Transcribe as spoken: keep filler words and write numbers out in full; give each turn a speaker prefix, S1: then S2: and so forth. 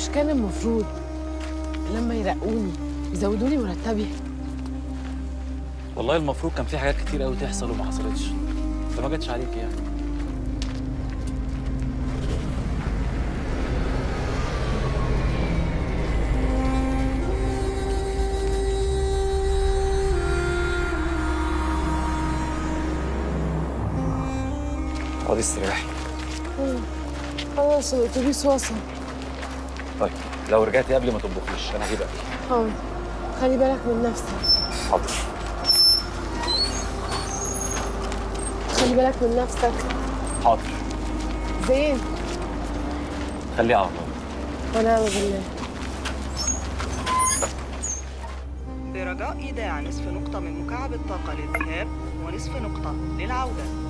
S1: مش كان المفروض لما يرقوني يزودوني مرتبي؟
S2: والله المفروض كان في حاجات كتير قوي تحصل وما حصلتش، ده ما جاتش عليك يعني. اقعدي استريحي.
S1: خلاص الاتوبيس وصل.
S2: طيب لو رجعتي قبل ما تطبخيش انا هجيب اكل.
S1: حاضر، خلي بالك من نفسك.
S2: حاضر.
S1: خلي بالك من نفسك.
S2: حاضر.
S1: زين.
S2: خليها على الله.
S1: ونعم بالله.
S3: برجاء إيداع نصف نقطة من مكعب الطاقة للذهاب ونصف نقطة للعودة.